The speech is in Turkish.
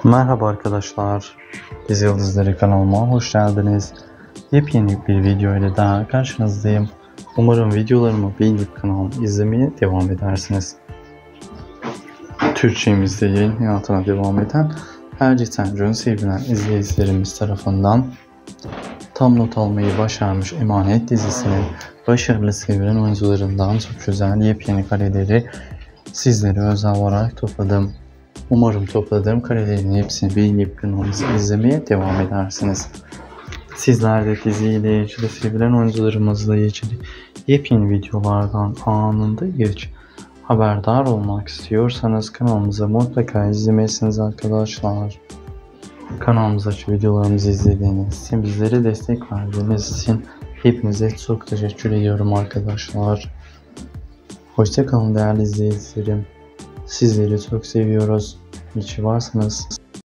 Merhaba arkadaşlar, Dizi Yıldızları kanalıma hoş geldiniz. Yepyeni bir video ile daha karşınızdayım. Umarım videolarımı beğenip kanalımı izlemeye devam edersiniz. Türkçemizde yayın hayatına devam eden Erciye sevilen izleyicilerimiz tarafından tam not almayı başarmış Emanet dizisinin başarılı sevilen oyuncularından çok güzel yepyeni kareleri sizlere özel olarak topladım. Umarım topladığım karelerin hepsini beğenip kanalımızı izlemeye devam edersiniz. Sizler de diziyle ilgili sevilen oyuncularımızla ilgili yepyeni videolardan anında ilk haberdar olmak istiyorsanız kanalımıza mutlaka izlemelisiniz arkadaşlar. Kanalımızdaki videolarımızı izlediğiniz için, bizlere destek verdiğiniz için hepinize çok teşekkür ediyorum arkadaşlar. Hoşça kalın değerli izleyicilerim. Sizleri çok seviyoruz. İyi ki varsınız.